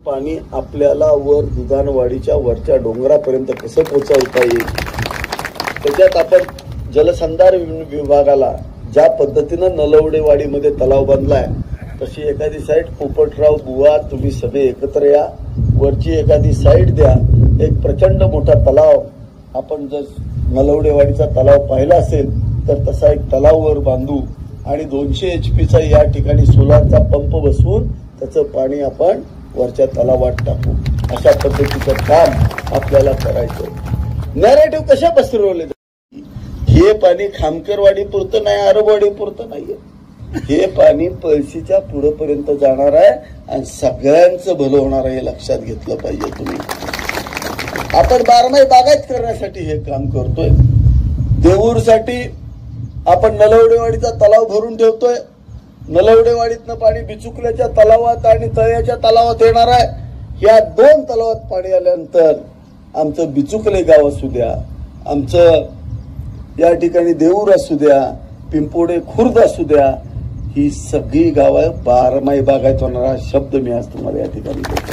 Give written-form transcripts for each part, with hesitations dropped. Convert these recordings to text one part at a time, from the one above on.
पाणी आपल्याला वर दुधाणवाडीच्या वरच्या डोंगरापर्यंत कसं पोहोचवता येईल, त्याच्यात आपण जलसंधार विभागाला ज्या पद्धतीनं नलवडेवाडीमध्ये तलाव बांधलाय तशी एखादी साईड पोपटराव बुवा तुम्ही सगळे एकत्र या, वरची एखादी साईड द्या. एक प्रचंड मोठा तलाव आपण जर नलवडेवाडीचा तलाव पाहिला असेल तर तसा एक तलाव वर बांधू आणि 200 HP या ठिकाणी सोलारचा पंप बसवून त्याचं पाणी आपण वरच्या तलावात टाकू. अशा पद्धतीचं काम आपल्याला करायचं. नॅरेटिव्ह कशा पसरवले हे पाणी खामकरवाडी पुरतं नाही, अरबवाडी पुरतं नाहीये. हे पाणी पळशीच्या पुढेपर्यंत जाणार आहे आणि सगळ्यांचं भलं होणार आहे, हे लक्षात घेतलं पाहिजे तुम्ही. आपण बारमाही बागायत करण्यासाठी हे काम करतोय. देऊरसाठी आपण नलवडेवाडीचा तलाव भरून ठेवतोय. नलवडेवाडीतनं पाणी बिचुकल्याच्या तलावात आणि तळ्याच्या तलावात येणार आहे. या 2 तलावात पाणी आल्यानंतर आमचं बिचुकले गाव असू द्या, आमचं या ठिकाणी देऊर असू द्या, पिंपोडे खुर्द असू द्या, ही सगळी गावं बारमाही बागायत होणार. हा शब्द मी आज तुम्हाला या ठिकाणी देतो.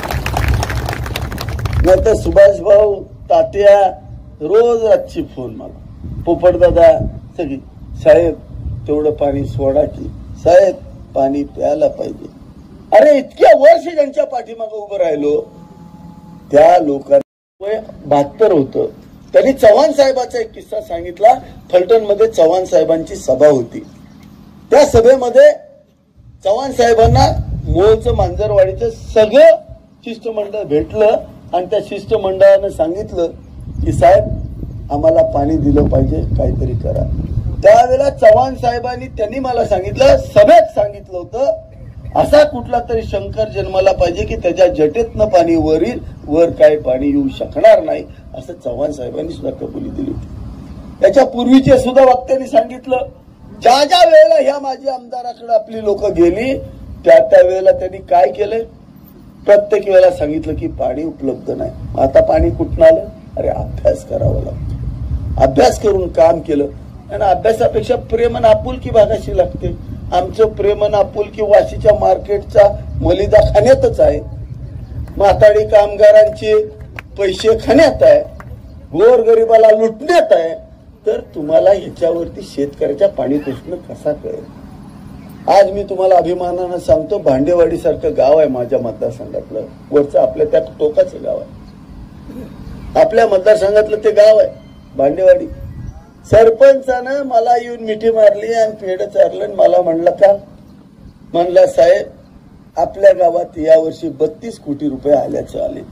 नंतर सुभाष भाऊ तात्या रोज रातची फोन मला, पोपटदादा सगळी, साहेब तेवढं पाणी सोडा की, साहेब पाणी प्यायला पाहिजे. अरे इतक्या वर्ष ज्यांच्या पाठीमागे उभं राहिलो त्या लोकांना वय 72 होतं. त्यांनी चव्हाण साहेबाचा एक किस्सा सांगितला. फलटणमध्ये चव्हाण साहेबांची सभा होती. त्या सभेमध्ये चव्हाण साहेबांना मूळचं मांजरवाडीचं सगळं शिष्टमंडळ भेटलं आणि त्या शिष्टमंडळानं सांगितलं की साहेब आम्हाला पाणी दिलं पाहिजे, काहीतरी करा. त्यावेळेला चव्हाण साहेबांनी त्यांनी मला सांगितलं, सभेत सांगितलं होतं, असा कुठला तरी शंकर जन्माला पाहिजे की त्याच्या जटेतनं पाणी वरील वर काय पाणी येऊ शकणार नाही, असं चव्हाण साहेबांनी सुद्धा कबुली दिली होती. त्याच्या पूर्वीचे सुद्धा वक्त्यांनी सांगितलं. ज्या ज्या वेळेला ह्या माजी आमदाराकडे आपली लोक गेली त्या वेळेला त्यांनी काय केलंय, प्रत्येक वेळेला सांगितलं की पाणी उपलब्ध नाही. आता पाणी कुठून आलं? अरे अभ्यास करावा लागतो. अभ्यास करून काम केलं आणि अभ्यासापेक्षा प्रेम आणि आपुलकी भागाशी लागते. आमचं प्रेम आणि आपुलकी वाशीच्या मार्केटचा मलिदा खाण्यातच आहे. माथाडी कामगारांचे पैसे खाण्यात आहे, गोरगरिबाला लुटण्यात आहे. तर तुम्हाला ह्याच्यावरती शेतकऱ्याचा पाणी प्रश्न कसा कळेल? आज मी तुम्हाला अभिमानानं सांगतो, भांडेवाडी सारखं गाव आहे माझ्या मतदारसंघातलं, वरचं आपल्या त्या टोकाचं गाव आहे. आपल्या मतदारसंघातलं ते गाव आहे भांडेवाडी. सरपंचानं मला येऊन मिठी मारली आणि पेढ चारलं आणि मला म्हणला साहेब आपल्या गावात यावर्षी 32 कोटी रुपये आल्याचं आले.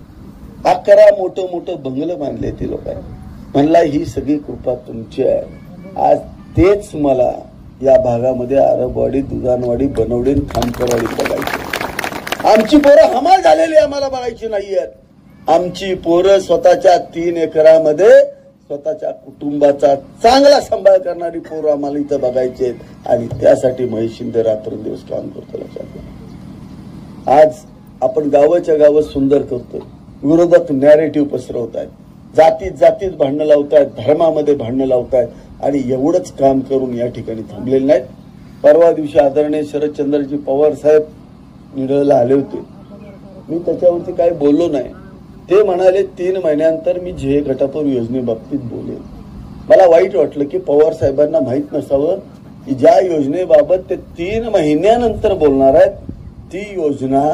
11 मोठं बंगलं बांधले ते लोकांनी. म्हणला ही सगळी कृपा तुमची आहे. आज तेच मला या भागामध्ये अरबवाडी, दुधाणवाडी, बनवडी, खामकरवाडी बघायची. आमची पोरं हमाल झालेली आम्हाला बघायची नाहीयेत. आमची पोरं स्वतःच्या 3 एकरामध्ये स्वतःच्या कुटुंबाचा चांगला सांभाळ करणारी पोरं आम्हाला इथं बघायचे आणि त्यासाठी महेश शिंदे रात्रंदिवस काम करतो. लक्षात आज आपण गावाच्या गावात सुंदर करतोय. विरोधक नॅरेटिव्ह पसरवत आहेत, जातीत भांडणं लावतायत, धर्मामध्ये भांडणं लावतायत आणि एवढंच काम करून या ठिकाणी थांबलेले नाहीत. परवा दिवशी आदरणीय शरदचंद्रजी पवार साहेब निडळला आले होते. मी त्याच्यावरती काही बोललो नाही. ते म्हणाले 3 महिन्यानंतर मी झे घटापूर योजनेबाबतीत बोलेन. मला वाईट वाटलं की पवार साहेबांना माहीत नसावं की ज्या योजनेबाबत ते 3 महिन्यानंतर बोलणार आहेत ती योजना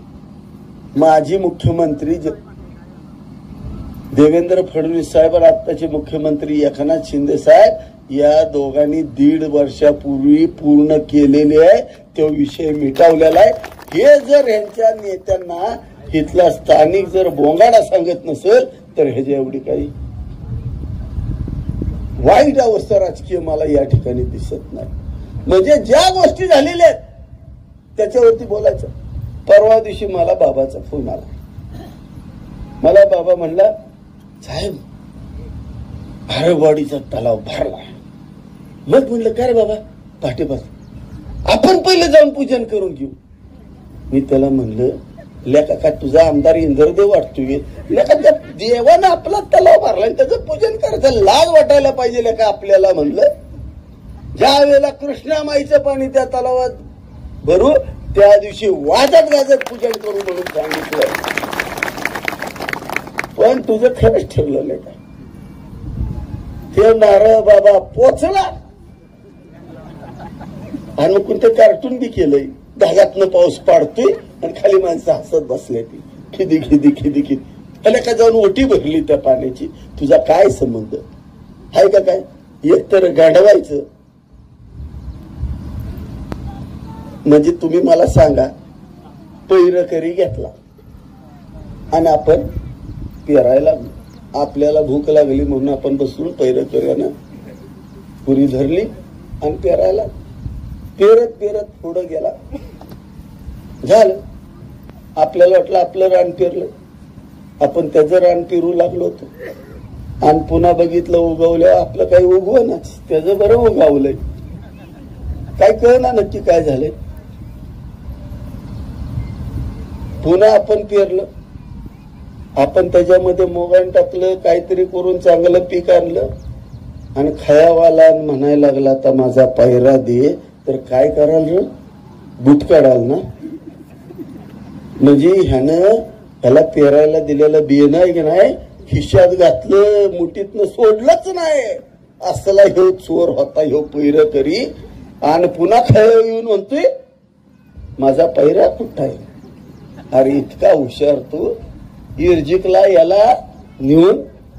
माजी मुख्यमंत्री देवेंद्र फडणवीस साहेब आणि आत्ताचे मुख्यमंत्री एकनाथ शिंदे साहेब या दोघांनी 1.5 वर्षापूर्वी पूर्ण केलेले आहे. तो विषय मिटवलेला आहे. हे जर यांच्या नेत्यांना इथला स्थानिक जर बोंगाडा सांगत नसेल तर ह्याच्या एवढी काही वाईट अवस्था राजकीय मला या ठिकाणी दिसत नाही. म्हणजे ज्या गोष्टी झालेल्या आहेत त्याच्यावरती बोलायचं. परवा दिवशी मला बाबाचा फोन आला. मला बाबा म्हणला साहेब हरवाडीचा तलाव भरला. मग म्हणलं काय रे बाबा पाठीपासून आपण पहिले जाऊन पूजन करून घेऊ. मी त्याला म्हणलं लेका का तुझा आमदार इंद्रदेव वाटतोय लेका, त्या देवानं आपला तलाव भरला त्याचं पूजन करायचं लाज वाटायला पाहिजे लेका आपल्याला. म्हणलं ज्या वेळेला कृष्णामाईचं पाणी त्या तलावात भरू त्या दिवशी वाजत गाजत पूजन करू म्हणून सांगितलं. पण तुझं खरंच ठरलं नाही का? ते नारळ बाबा पोचला आणि कोणतं कार्टून बी केलंय, धाग्यातनं पाऊस पाडतोय आणि खाली माणसं हसत बसले ती खिदी खिदी खिदी खिदी. त्याला का जाऊन ओटी भरली त्या पाण्याची. तुझा काय संबंध आहे का? काय एकतर गांडवायचं म्हणजे तुम्ही मला सांगा, पैरकरी घेतला आणि आपण पेरायला, आपल्याला भूक लागली म्हणून आपण बसून पैरकऱ्यानं पुरी धरली आणि पेरायला, पेरत पेरत पुढं गेला. झालं, आपल्याला वाटलं आपलं रान पेरलं, आपण त्याचं रान पेरू लागलो होतो आणि पुन्हा बघितलं उगवलं आपलं काही उगवनाच, त्याचं बरं उगावलंय. काय कळना नक्की काय झालंय. पुन्हा आपण पेरलं, आपण त्याच्यामध्ये मोगान टाकलं, काहीतरी करून चांगलं पीक आणलं आणि खायावाला म्हणायला लागला आता माझा पायरा दे. तर काय कराल रे? बूट काढाल ना. म्हणजे ह्यानं त्याला पेरायला दिलेलं बियाणं आहे की नाही खिशात घातलं, मुठीतनं सोडलंच नाही. असला ह्यो चोर होता ह्यो पैरकरी. आणि पुन्हा खाया येऊन म्हणतोय माझा पैरा कुठं आहे. अरे इतका हुशार तू. इर्जिकला याला नेऊन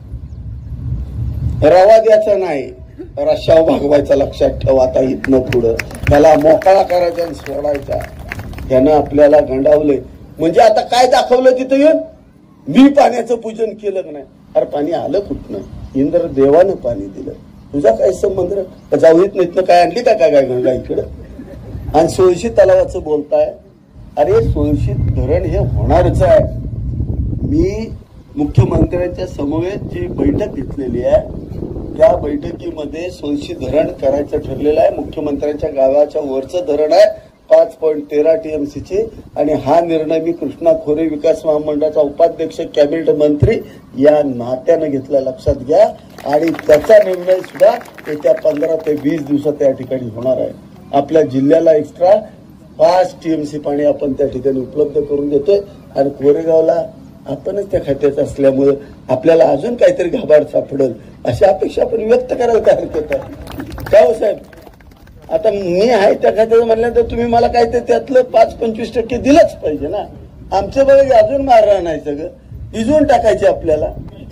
रवा द्यायचा नाही, रश्याव भागवायचा. लक्षात ठेवा आता इथनं पुढं त्याला मोकळा करायचा आणि सोडायचा. त्यानं आपल्याला गंडावलंय. म्हणजे आता काय दाखवलं तिथं येऊन? मी पाण्याचं पूजन केलं का नाही. अरे पाणी आलं कुठनं? इंद्र देवानं पाणी दिलं. तुझा काय संबंध? जाऊ येत नाहीत ना. काय आणली का काय गंगा इकडं? आणि सोळशी तलावाचं बोलताय. अरे सुरक्षित धरण हे होणारच आहे. मी मुख्यमंत्र्यांच्या समवेत जी बैठक घेतलेली आहे त्या बैठकीमध्ये सुरक्षित धरण करायचं ठरलेलं आहे. मुख्यमंत्र्यांच्या गावाच्या वरचं धरण आहे 5.13 TMCचे. आणि हा निर्णय मी कृष्णा खोरे विकास महामंडळाचा उपाध्यक्ष कॅबिनेट मंत्री या नात्यानं घेतला. लक्षात घ्या. आणि त्याचा निर्णय सुद्धा येत्या 15 ते 20 दिवसात त्या ठिकाणी होणार आहे. आपल्या जिल्ह्याला एक्स्ट्रा 5 TMC पाणी आपण त्या ठिकाणी उपलब्ध करून देतोय. आणि कोरेगावला आपणच त्या खात्यात असल्यामुळे आपल्याला अजून काहीतरी घाबाड सापडेल अशी अपेक्षा आपण व्यक्त करायला काय हरकत आहे. काय हो साहेब, आता मी आहे त्या खात्याचं म्हटल्यानंतर तुम्ही मला काय ते त्यातलं 5-25% दिलंच पाहिजे ना. आमचं बघा अजून मारणार नाही, सगळं इजून टाकायचे आपल्याला.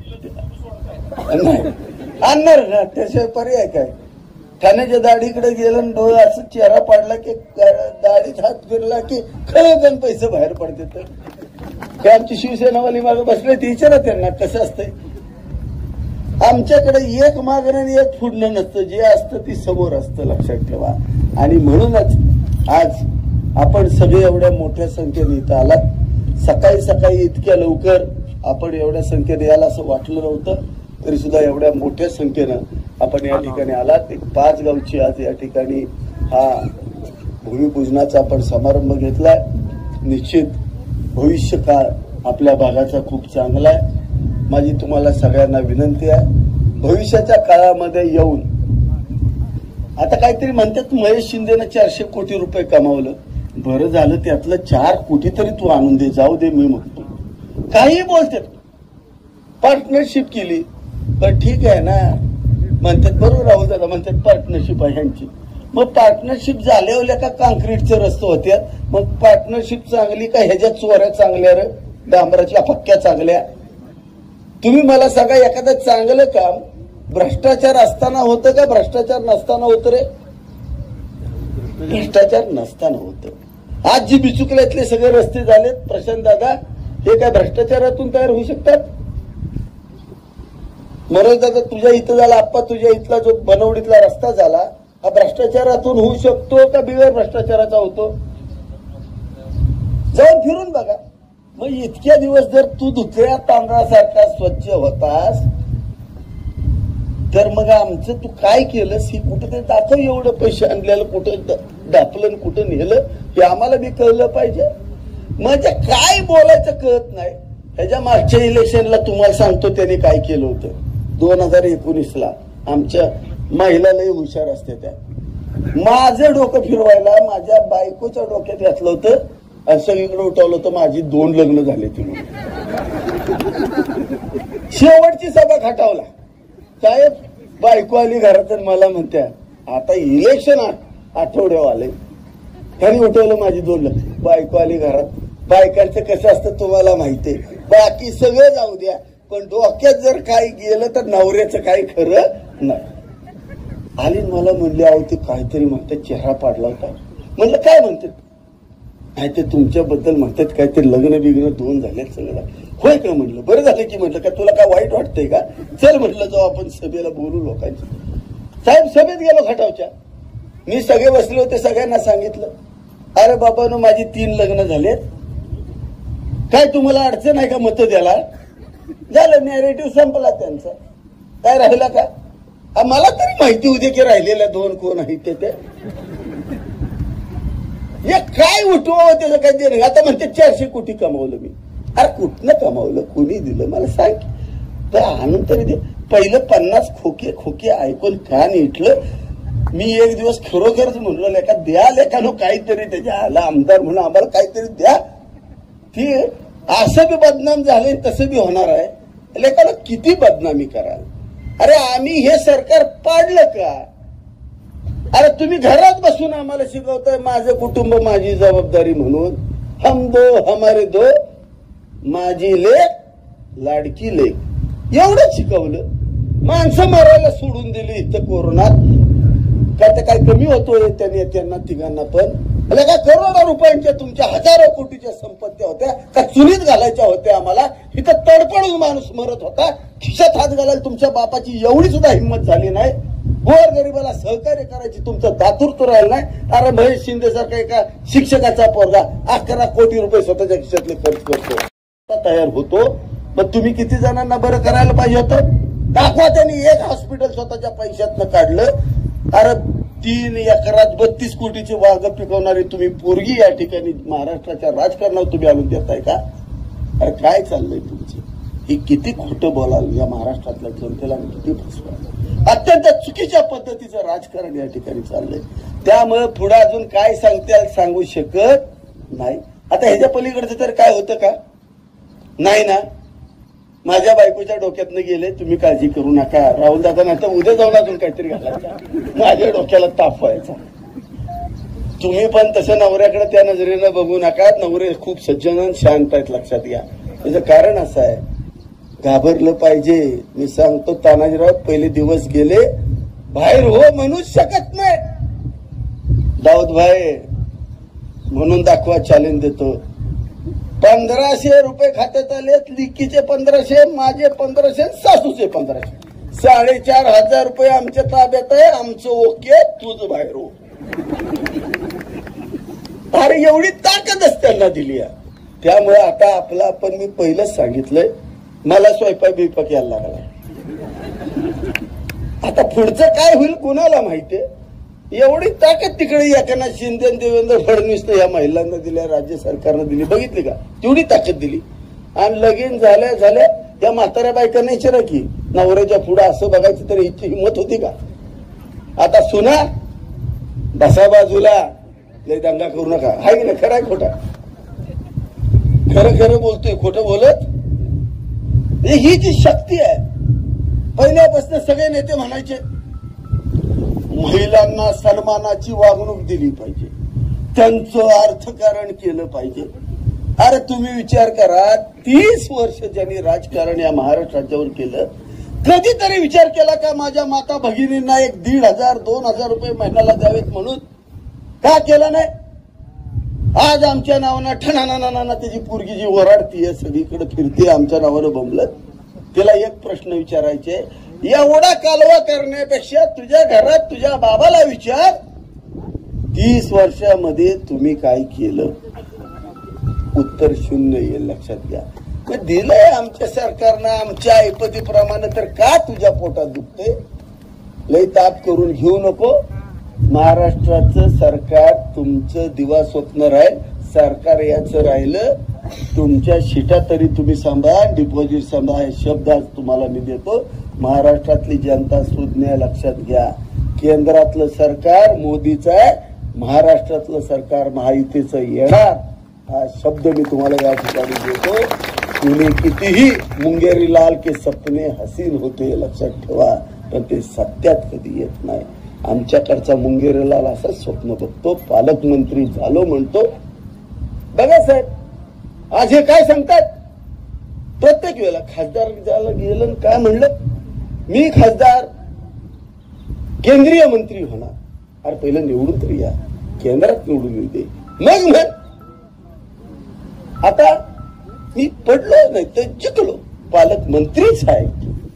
नाही आणणार ना, त्याशिवाय पर्याय काय. ठाण्याच्या दाढीकडे गेलं डोळे असं चेहरा पाडला की दाढीत हात फिरला की खळगण पैसे बाहेर पडते. तर आमची शिवसेनावाली मागे बसले ती विचारा त्यांना कसं असतंय. आमच्याकडे एक मागणं आणि एक फुडणं नसतं. जे असतं ती समोर असतं. लक्षात ठेवा. आणि म्हणूनच आज आपण सगळे एवढ्या मोठ्या संख्येने इथं आलात. सकाळी सकाळी इतक्या लवकर आपण एवढ्या संख्येने याला असं वाटलं नव्हतं. तरी सुद्धा एवढ्या मोठ्या संख्येनं आपण या ठिकाणी आलात. 5 गावची आज या ठिकाणी हा भूमिपूजनाचा आपण समारंभ घेतलाय. निश्चित भविष्य काळ आपल्या भागाचा खूप चांगला आहे. माझी तुम्हाला सगळ्यांना विनंती आहे, भविष्याच्या काळामध्ये येऊन आता काहीतरी म्हणतात महेश शिंदेनं 400 कोटी रुपये कमावलं. बरं झालं, त्यातलं 4 कोटी तरी तू आणून दे. जाऊ दे मी म्हणतो. काही बोलतात, पार्टनरशिप केली पण ठीक आहे ना म्हणतात. बरोबर राहू दादा म्हणतात पार्टनरशिप आहे ह्यांची. मग पार्टनरशिप झाल्यावर का काँक्रीटचे रस्ते होत्या. मग पार्टनरशिप चांगली का ह्याच्या चोऱ्या चांगल्या रे, डांबराच्या पक्क्या चांगल्या. तुम्ही मला सांगा, एखादं चांगलं काम भ्रष्टाचार असताना होतं का भ्रष्टाचार नसताना होतं रे? भ्रष्टाचार नसताना होतं. आज जी बिचुकल्यातले सगळे रस्ते झालेत प्रशांत दादा, हे काय भ्रष्टाचारातून तयार होऊ शकतात? मनोज दादा तुझ्या इथं झाला, आप्पा तुझ्या इथला जो बनवडीतला रस्ता झाला, हा भ्रष्टाचारातून होऊ शकतो का बिगर भ्रष्टाचाराचा होतो? जाऊन फिरून बघा. मग इतक्या दिवस जर तू दुसऱ्या तांदळासारखा स्वच्छ होतास तर मग आमचं तू काय केलंस ही कुठं ते दाखव. एवढं पैसे आणलेलं कुठं दापलं कुठं नेलं हे आम्हाला बी कळलं पाहिजे. म्हणजे काय बोलायचं कळत नाही. ह्याच्या मागच्या इलेक्शनला तुम्हाला सांगतो त्याने काय केलं होतं. 2019ला आमच्या महिला लय हुशार असते त्या. माझं डोकं फिरवायला माझ्या बायकोच्या डोक्यात घातलं होतं आणि सगळीकडे उठवलं होतं माझी 2 लग्न झाले. तुम्ही शेवटची सभा खटावला. साहेब बायको आली घरात मला म्हणत्या आता इलेक्शन आठवड्यावर आले. त्यांनी उठवलं माझी 2 लाख. बायको आली घरात. बायकांचं कसं असतं तुम्हाला माहितीये. बाकी सगळं जाऊ द्या पण डोक्यात जर काही गेलं तर नवऱ्याचं काही खरं नाही. आली मला म्हणले अहो ते काहीतरी म्हणतात चेहरा पाडला होता. म्हणलं काय म्हणतात. नाही ते तुमच्याबद्दल म्हणतात काहीतरी लग्न बिग्न 2 झालेत सगळं. होय का म्हणलं. बरं झालं की म्हणलं का तुला काय वाईट वाटतंय का. चल म्हटलं जाऊ आपण सभेला बोलू लोकांची. साहेब सभेत गेलो खटावच्या. मी सगळे बसले होते. सगळ्यांना सांगितलं अरे बाबांनो माझी 3 लग्न झालेत. काय तुम्हाला अडचण आहे का मत द्यायला. झालं नॅरेटिव्ह संपला त्यांचा. काय राहिला का. मला तरी माहिती होती की राहिलेल्या 2 कोण आहेत ते. हे काय उठवावं त्याचं काय देणं. आता म्हणते 400 कोटी कमावलं मी. अरे कुठनं कमावलं कोणी दिलं मला सांग. तर आणून तरी दे. पहिलं 50 खोके ऐकून फॅन इटलं. मी एक दिवस खरोखरच म्हणलो लेका द्या लेखानो काहीतरी त्याच्या आला आमदार म्हणून आम्हाला काहीतरी द्या. ती असं बी बदनाम झाले तसं बी होणार आहे. लेखाला किती बदनामी कराल. अरे आम्ही हे सरकार पाडलं का. अरे तुम्ही घरात बसून आम्हाला शिकवताय माझं कुटुंब माझी जबाबदारी म्हणून. हम दो हमारे दो माझी लेक लाडकी लेक एवढंच शिकवलं. माणसं मारायला सोडून दिली इथं कोरोनात. काय ते काय कमी होतोय त्या नेत्यांना तिघांना पण. काय करोडो रुपयांच्या तुमच्या हजारो कोटीच्या संपत्त्या होत्या का चुलीत घालायच्या होत्या आम्हाला. इथं तडपडून माणूस मरत होता. खिशात हात घालायला तुमच्या बापाची एवढी सुद्धा हिंमत झाली नाही. गोर गरिबाला सहकार्य करायची तुमचं दातृत्व राहिलं नाही. अरे महेश शिंदे सारखा एका शिक्षकाचा पोरगा 11 कोटी रुपये स्वतःच्या खिशातले खर्च करतो. तयार होतो. मग तुम्ही किती जणांना बरं करायला पाहिजे होतं. दाखवा. त्यांनी एक हॉस्पिटल स्वतःच्या पैशातनं काढलं. अरे 3 एकरात 32 कोटीची वाघ पिकवणारी तुम्ही पोरगी या ठिकाणी महाराष्ट्राच्या राजकारणात तुम्ही आणून देताय का. अरे काय चाललंय तुमचं. ही किती खोटं बोलाल या महाराष्ट्रातल्या जनतेला किती फसवाल. अत्यंत चुकीच्या पद्धतीचं राजकारण या ठिकाणी चाललंय. त्यामुळे पुढे अजून काय सांगते सांगू शकत नाही. आता ह्याच्या पलीकडचं तर काय होतं का नाही ना. माझ्या बायकोच्या डोक्यातनं गेले तुम्ही काळजी करू नका. राहुल दादा नाही तर उद्या जाऊन अजून काहीतरी घालायचं. माझ्या डोक्याला ताप व्हायचा. तुम्ही पण तसं नवऱ्याकडे त्या नजरेनं बघू नका. नवरे खूप सज्जन आणि शांत आहेत लक्षात घ्या. त्याचं कारण असं आहे घाबरलं पाहिजे. मी सांगतो तानाजीराव पहिले दिवस गेले बाहेर हो म्हणूच शकत नाही. दाऊद भाई म्हणून दाखवा चॅलेंज देतो. 1500 रुपये खात्यात आलेत. लिकीचे 1500 माझे 1500 सासूचे 1500 4,500 रुपये आमच्या ताब्यात आहे. आमचं ओके तुझं बाहेर हो. अरे एवढी ताकदच त्यांना दिली आहे. त्यामुळे आता आपलं आपण मी पहिलंच सांगितलंय मला स्वयंपाक बिपाक यायला लागला. आता पुढचं काय होईल कुणाला माहितीये. एवढी ताकद तिकडे एकनाथ शिंदे देवेंद्र फडणवीस या महिलांना दिल्या राज्य सरकारनं दिली. बघितली का तेवढी ताकद दिली. आणि लगीन झाल्या या म्हाताऱ्या बायकांना विचारा की नवऱ्याच्या पुढे असं बघायचं तरी हिची हिंमत होती का. आता सुना बसा बाजूला लय दंगा करू नका. हाय की नाही. खरं आहे खोटा. खरं बोलतोय खोटं बोलत. ही जी शक्ती आहे. पहिल्यापासून सगळे नेते म्हणायचे महिलांना सन्मानाची वागणूक दिली पाहिजे. त्यांचं अर्थकारण केलं पाहिजे. अरे तुम्ही विचार करा 30 वर्ष ज्यांनी राजकारण या महाराष्ट्र राज्यावर केलं कधीतरी विचार केला का माझ्या माता भगिनींना 1,500-2,000 रुपये महिन्याला द्यावेत म्हणून. का केलं नाही. आज आमच्या नावानं ठणाना त्याची पोरगी जी ओरडतीये सगळीकडे फिरते आमच्या नावानं बंबलत. तिला एक प्रश्न विचारायचे एवढा कालवा करण्यापेक्षा तुझ्या घरात तुझ्या बाबाला विचार 30 वर्षामध्ये तुम्ही काय केलं. उत्तर 0 येईल लक्षात घ्या. दिलंय आमच्या सरकारनं आमच्या ऐपतीप्रमाणे तर का तुझ्या पोटात दुखते. लय ताप करून घेऊ नको. महाराष्ट्राचं सरकार तुमचं दिवा स्वप्न राहील. सरकार याचं राहिलं. तुमच्या शिटा तरी तुम्ही सांभाळा. डिपॉझिट सांभाळा. हे शब्द आज तुम्हाला मी देतो. महाराष्ट्रातली जनता सुज्ञ लक्षात घ्या. केंद्रातलं सरकार मोदीचं आहे. महाराष्ट्रातलं सरकार महायुतीचं येणार. हा शब्द मी तुम्हाला या ठिकाणी देतो. तुम्ही कितीही मुंगेरी लाल के सपने हसीन होते लक्षात ठेवा, पण ते सत्यात कधी येत नाही. आमच्याकडचा मुंगेरी लाल असंच स्वप्न बघतो, पालकमंत्री झालो म्हणतो. बघा साहेब आज हे काय सांगतात, प्रत्येक वेळेला खासदार झाला गेलं काय म्हणलं, मी खासदार केंद्रीय मंत्री होणार. अरे पहिलं निवडून तरी या, केंद्रात निवडून येऊ दे, मग म्हण. आता मी पडलो नाही तर जिंकलो, पालकमंत्रीच आहे.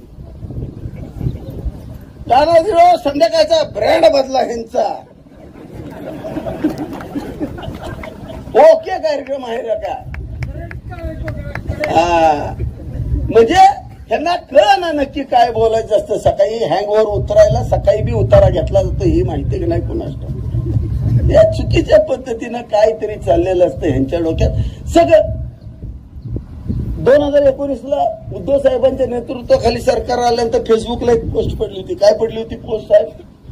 तानाजीराव संध्याकाळचा ब्रँड बदला ह्यांचा. ओके कार्यक्रम आहे का, म्हणजे ह्यांना कळ ना नक्की काय बोलायचं असतं. सकाळी हँगवर उतरायला सकाळी बी उतारा घेतला जातो ही माहिती की नाही कुणास. या चुकीच्या पद्धतीनं काहीतरी चाललेलं असतं ह्यांच्या डोक्यात सगळं. 2019ला उद्धव साहेबांच्या नेतृत्वाखाली सरकार आल्यानंतर फेसबुकला एक पोस्ट पडली होती. काय पडली होती पोस्ट साहेब,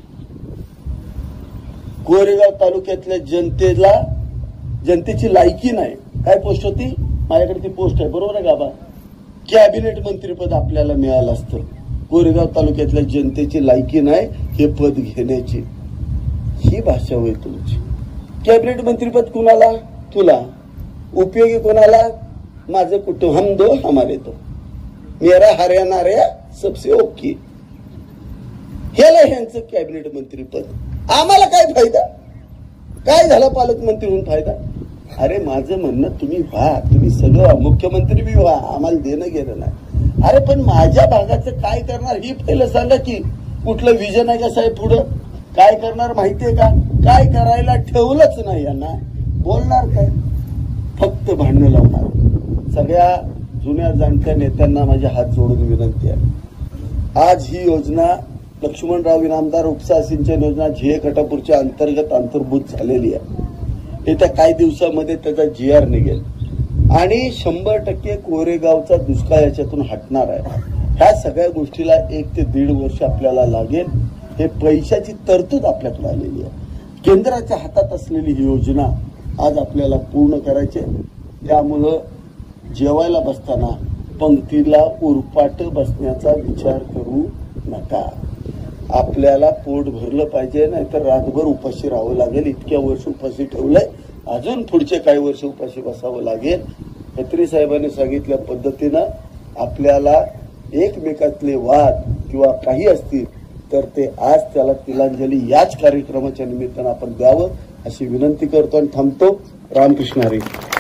कोरेगाव तालुक्यातल्या जनतेची लायकी नाही. काय पोस्ट होती, माझ्याकडे ती पोस्ट आहे, बरोबर आहे गाबा. कॅबिनेट मंत्रीपद आपल्याला मिळालं असतं, कोरेगाव तालुक्यातल्या जनतेची लायकी नाही हे पद घेण्याची. ही भाषा होय तुमची. कॅबिनेट मंत्रीपद कुणाला, तुला. उपयोगी कोणाला, माझं कुटुंब, हम दो हमारे दो, मेरा हरियाणा रे सबसे ओके. ह्याला ह्यांचं कॅबिनेट मंत्रीपद. आम्हाला काय फायदा, काय झाला पालकमंत्री होऊन फायदा. अरे माझं म्हणणं तुम्ही व्हा, तुम्ही सगळं मुख्यमंत्री बी व्हा, आम्हाला देणं घेणं नाही. अरे पण माझ्या भागाचं काय करणार ही पहिलं सांगा की. कुठलं विजन आहे का साहेब पुढं, काय करणार माहितीये का, काय करायला ठेवलंच नाही यांना. बोलणार काय, फक्त भांडणं लावणार. सगळ्या जुन्या जाणत्या नेत्यांना माझे हात जोडून विनंती आहे, आज ही योजना लक्ष्मणराव इनामदार उपसा सिंचन योजना झिये कटापूरच्या अंतर्गत अंतर्भूत झालेली आहे. येत्या काही दिवसामध्ये त्याचा GR निघेल आणि 100% कोरेगावचा दुष्काळ याच्यातून हटणार आहे. ह्या सगळ्या गोष्टीला 1 ते 1.5 वर्ष आपल्याला लागेल. हे पैशाची तरतूद आपल्याकडे आलेली आहे. केंद्राच्या हातात असलेली ही योजना आज आपल्याला पूर्ण करायची आहे. त्यामुळं जेवायला बसताना पंक्तीला उरपाट बसण्याचा विचार करू नका. आपल्याला पोट भरलं पाहिजे, नाहीतर रातभर उपाशी राहावं लागेल. इतक्या वर्ष उपाशी ठेवलंय, अजून पुढचे काही वर्ष उपाशी बसावं लागेल. खत्री साहेबांनी सांगितल्या पद्धतीनं आपल्याला एकमेकातले वाद किंवा काही असतील तर ते आज त्याला तिलांजली याच कार्यक्रमाच्या निमित्तानं आपण द्यावं अशी विनंती करतो आणि थांबतो. रामकृष्ण हरी.